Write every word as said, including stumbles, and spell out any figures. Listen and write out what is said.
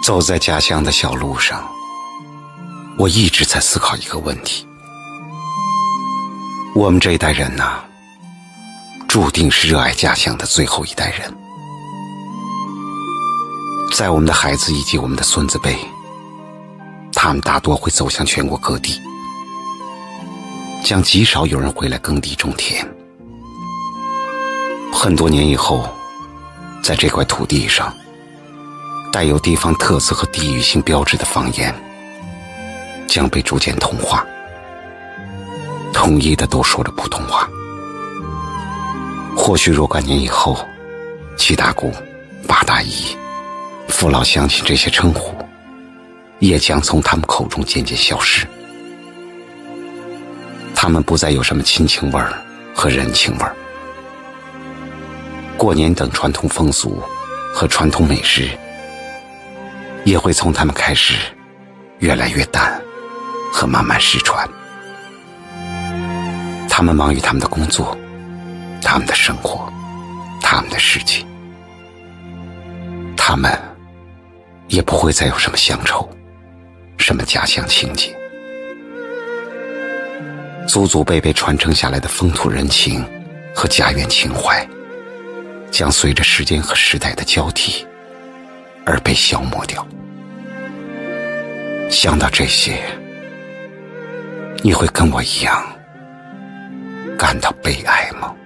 走在家乡的小路上，我一直在思考一个问题：我们这一代人呐、啊，注定是热爱家乡的最后一代人。在我们的孩子以及我们的孙子辈，他们大多会走向全国各地，将极少有人回来耕地种田。很多年以后，在这块土地上，带有地方特色和地域性标志的方言将被逐渐同化，统一的都说着普通话。或许若干年以后，七大姑、八大姨、父老乡亲这些称呼也将从他们口中渐渐消失，他们不再有什么亲情味儿和人情味儿。过年等传统风俗和传统美食也会从他们开始越来越淡和慢慢失传。他们忙于他们的工作，他们的生活，他们的事情，他们也不会再有什么乡愁，什么家乡情结。祖祖辈辈传承下来的风土人情和家园情怀将随着时间和时代的交替而被消磨掉。想到这些，你会跟我一样感到悲哀吗？